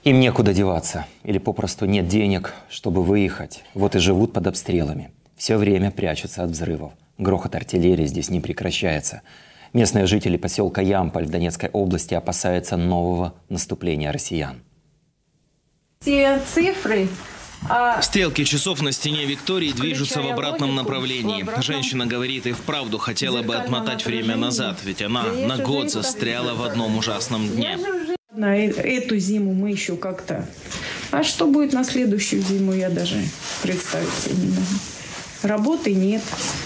Им некуда деваться или попросту нет денег, чтобы выехать. Вот и живут под обстрелами. Все время прячутся от взрывов. Грохот артиллерии здесь не прекращается. Местные жители поселка Ямполь в Донецкой области опасаются нового наступления россиян. Все цифры... Стрелки часов на стене Виктории движутся в обратном направлении. Женщина говорит, и вправду хотела бы отмотать время назад, ведь она на год застряла в одном ужасном дне. На эту зиму мы еще как-то... А что будет на следующую зиму, я даже представить себе не могу. Работы нет.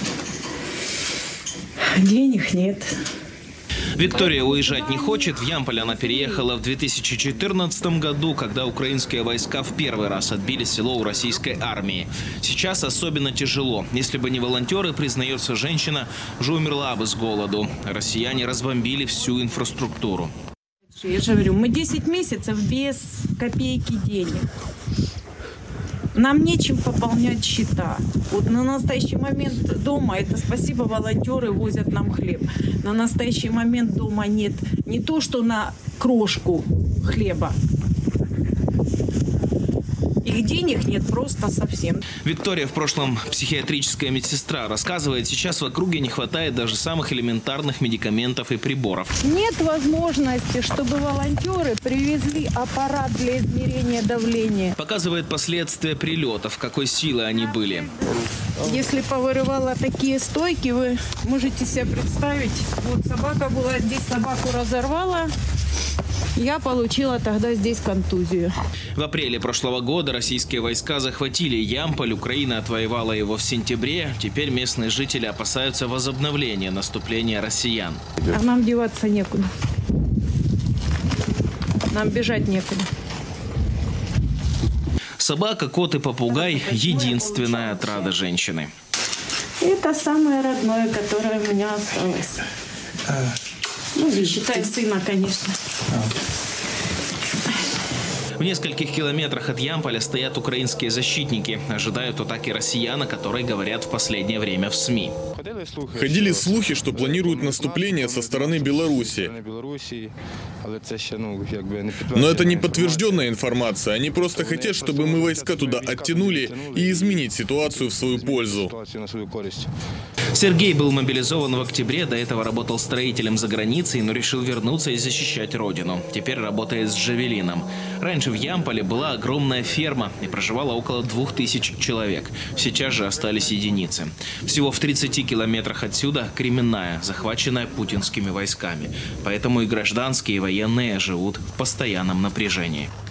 Денег нет. Виктория уезжать не хочет. В Ямполь она переехала в 2014 году, когда украинские войска в первый раз отбили село у российской армии. Сейчас особенно тяжело. Если бы не волонтеры, признается женщина, уже умерла бы с голоду. Россияне разбомбили всю инфраструктуру. Я же говорю, мы 10 месяцев без копейки денег. Нам нечем пополнять счета. Вот на настоящий момент дома, это спасибо, волонтеры возят нам хлеб. На настоящий момент дома нет не то, что на крошку хлеба. Их денег нет просто совсем. Виктория в прошлом психиатрическая медсестра. Рассказывает, сейчас в округе не хватает даже самых элементарных медикаментов и приборов. Нет возможности, чтобы волонтеры привезли аппарат для измерения давления. Показывает последствия прилетов, какой силы они были. Если повырывала такие стойки, вы можете себе представить. Вот собака была здесь, собаку разорвала. Я получила тогда здесь контузию. В апреле прошлого года российские войска захватили Ямполь. Украина отвоевала его в сентябре. Теперь местные жители опасаются возобновления наступления россиян. А нам деваться некуда. Нам бежать некуда. Собака, кот и попугай – единственная отрада женщины. Это самое родное, которое у меня осталось. Ну, не считай сына, конечно. В нескольких километрах от Ямполя стоят украинские защитники. Ожидают атаки россиян, о которой говорят в последнее время в СМИ. Ходили слухи, что планируют наступление со стороны Беларуси. Но это не подтвержденная информация. Они просто хотят, чтобы мы войска туда оттянули и изменить ситуацию в свою пользу. Сергей был мобилизован в октябре. До этого работал строителем за границей, но решил вернуться и защищать родину. Теперь работает с «Джавелином». Раньше в Ямполе была огромная ферма и проживало около 2000 человек. Сейчас же остались единицы. Всего в 30 километрах отсюда Кременная, захваченная путинскими войсками. Поэтому и гражданские, и военные живут в постоянном напряжении.